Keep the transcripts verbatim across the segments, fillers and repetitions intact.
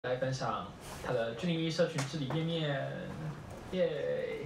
来分享他的君临社群治理页面，耶！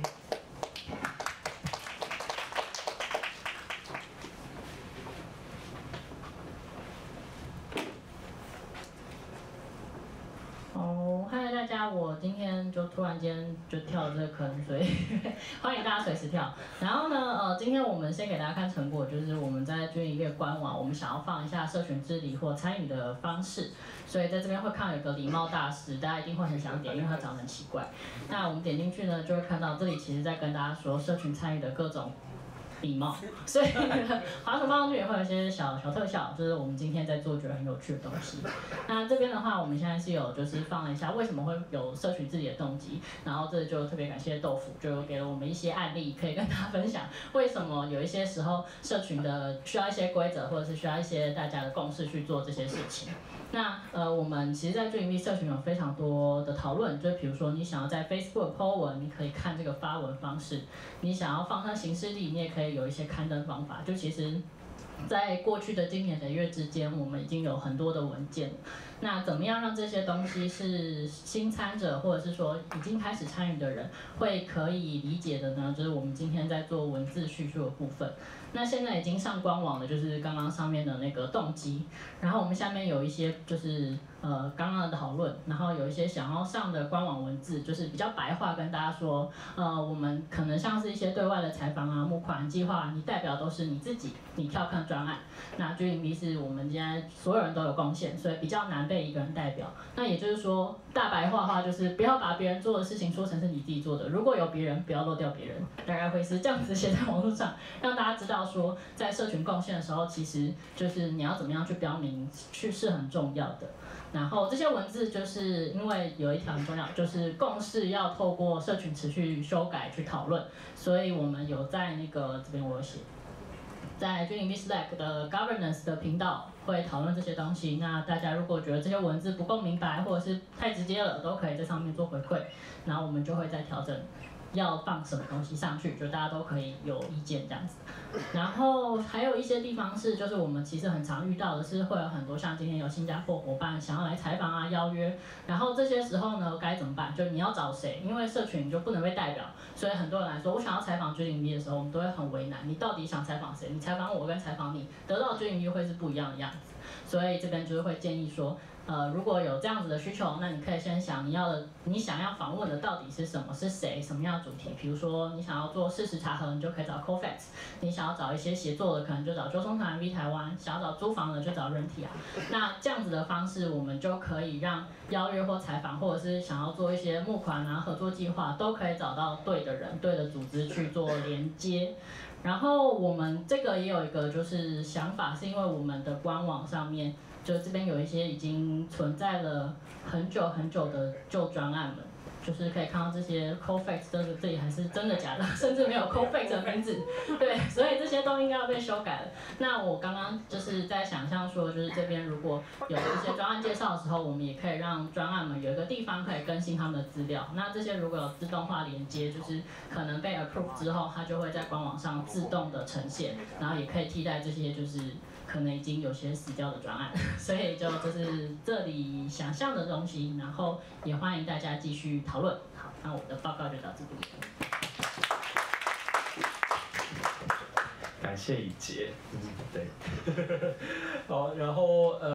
哦，嗨，大家，我今天就突然间就跳了这个坑，所以欢迎大家随时跳。然后呢，呃，今天我们先给大家看成果，就是我们在君临列官网，我们想要放一下社群治理或参与的方式，所以在这边会看到有个礼貌大师，大家一定会很想点，因为它长得很奇怪。那我们点进去呢，就会看到这里其实在跟大家说社群参与的各种礼貌，所以滑鼠放上去也会有一些小小特效，就是我们今天在做觉得很有趣的东西。那这边的话，我们现在是有就是放了一下为什么会有社群治理的动机，然后这就特别感谢豆腐，就给了我们一些案例可以跟大家分享，为什么有一些时候社群的需要一些规则，或者是需要一些大家的共识去做这些事情。那呃，我们其实，在君临社群有非常多的讨论，就比如说你想要在 Facebook po 文，你可以看这个发文方式；你想要放上行事历，你也可以有一些刊登方法。就其实，在过去的今年的月之间，我们已经有很多的文件。那怎么样让这些东西是新参者，或者是说已经开始参与的人会可以理解的呢？就是我们今天在做文字叙述的部分。那现在已经上官网的，就是刚刚上面的那个动机，然后我们下面有一些就是呃刚刚的讨论，然后有一些想要上的官网文字，就是比较白话跟大家说，呃，我们可能像是一些对外的采访啊、募款计划，你代表都是你自己，你跳看专案。那君临 B 是我们现在所有人都有贡献，所以比较难被一个人代表。那也就是说，大白话话就是不要把别人做的事情说成是你自己做的，如果有别人，不要漏掉别人，大概会是这样子写在网络上，让大家知道说，在社群贡献的时候，其实就是你要怎么样去标明，去是很重要的。然后这些文字就是因为有一条很重要，就是共识要透过社群持续修改去讨论，所以我们有在那个这边我有写。在君临 B Slack 的 Governance 的频道会讨论这些东西。那大家如果觉得这些文字不够明白，或者是太直接了，都可以在上面做回馈，然后我们就会再调整要放什么东西上去，就大家都可以有意见这样子。然后还有一些地方是，就是我们其实很常遇到的是，会有很多像今天有新加坡伙伴想要来采访啊、邀约，然后这些时候呢该怎么办？就你要找谁？因为社群就不能被代表，所以很多人来说，我想要采访君临 B 的时候，我们都会很为难，你到底想采访谁？你采访我跟采访你，得到君临 B 会是不一样的样子。所以这边就是会建议说，呃，如果有这样子的需求，那你可以先想你要的，你想要访问的到底是什么，是谁，什么样的主题？比如说你想要做事实查核，你就可以找 Cofacts； 你想要找一些协作的，可能就找周松团 V 台湾；想要找租房的就找 Rentia。那这样子的方式，我们就可以让邀约或采访，或者是想要做一些募款啊、合作计划，都可以找到对的人、对的组织去做连接。然后我们这个也有一个就是想法，是因为我们的官网上面，就这边有一些已经存在了很久很久的旧专案们，就是可以看到这些 Cofacts 这这里还是真的假的，甚至没有 Cofacts 的名字，对，所以这些都应该要被修改了。那我刚刚就是在想象说，就是这边如果有一些专案介绍的时候，我们也可以让专案们有一个地方可以更新他们的资料。那这些如果有自动化连接，就是可能被 approve 之后，它就会在官网上自动的呈现，然后也可以替代这些就是可能已经有些死掉的专案。所以就就是这里想象的东西，然后也欢迎大家继续讨论。好，那我的报告就到这里。 感谢以杰，嗯，对，好，然后呃。